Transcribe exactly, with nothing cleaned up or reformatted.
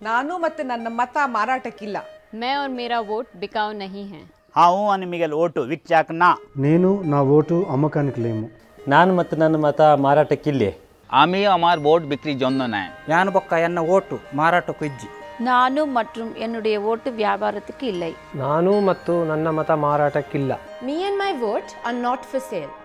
ನಾನು ಮತ್ತೆ ನನ್ನ ಮತ ಮಾರಾಟಕ್ಕಿಲ್ಲ. मैं और मेरा वोट बिकाऊ नहीं है. హావు అని మిగల్ ఓటు విక్చాకనా నేను నా ఓటు అమ్మకానికి లేము. ನಾನು ಮತ್ತು ನನ್ನ ಮತ ಮಾರಾಟಕ್ಕಿಲ್ಲ. আমি আমার ভোট বিক্রি জন্য নয়. ಯಾನು ಬೊಕ್ಕ ಎನ್ನ ಓಟು ಮಾರಾಟಕ್ಕೂ ಇಜ್ಜಿ. ನಾನು மற்றும் என்னுடைய ஓட்டு வியாபாரத்துக்கு இல்லை. ನಾನು ಮತ್ತು ನನ್ನ ಮತ ಮಾರಾಟಕ್ಕಿಲ್ಲ. Me and my vote are not for sale.